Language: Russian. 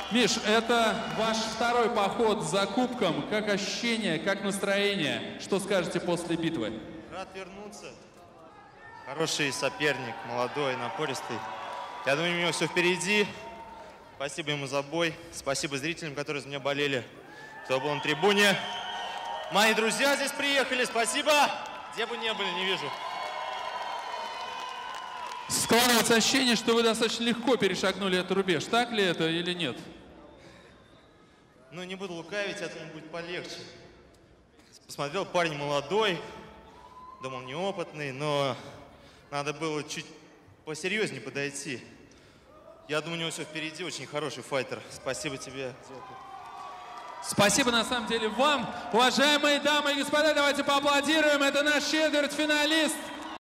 Миш, это ваш второй поход за кубком. Как ощущение, как настроение? Что скажете после битвы? Рад вернуться. Хороший соперник, молодой, напористый. Я думаю, у него все впереди. Спасибо ему за бой. Спасибо зрителям, которые за меня болели, кто был на трибуне. Мои друзья здесь приехали. Спасибо. Где бы ни были, не вижу. Складывается ощущение, что вы достаточно легко перешагнули этот рубеж. Так ли это или нет? Ну, не буду лукавить, это будет полегче. Посмотрел, парень молодой, думал, неопытный, но надо было чуть посерьезнее подойти. Я думаю, у него все впереди, очень хороший файтер. Спасибо тебе. Спасибо, на самом деле, вам. Уважаемые дамы и господа, давайте поаплодируем. Это наш четвертьфиналист